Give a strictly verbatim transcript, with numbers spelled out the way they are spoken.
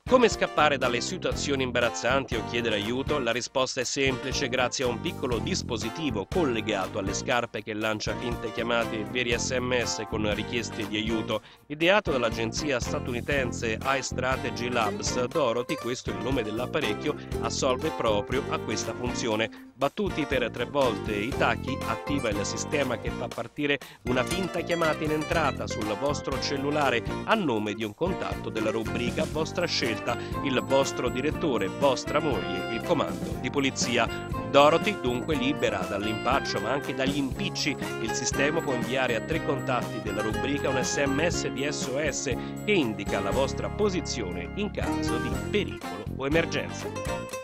Come scappare dalle situazioni imbarazzanti o chiedere aiuto? La risposta è semplice grazie a un piccolo dispositivo collegato alle scarpe che lancia finte chiamate e veri sms con richieste di aiuto. Ideato dall'agenzia statunitense iStrategy Labs, Dorothy, questo è il nome dell'apparecchio, assolve proprio a questa funzione. Battuti per tre volte i tacchi, attiva il sistema che fa partire una finta chiamata in entrata sul vostro cellulare a nome di un contatto della rubrica vostra scelta, il vostro direttore, vostra moglie, il comando di polizia. Dorothy dunque libera dall'impaccio ma anche dagli impicci. Il sistema può inviare a tre contatti della rubrica un sms di S O S che indica la vostra posizione in caso di pericolo o emergenza.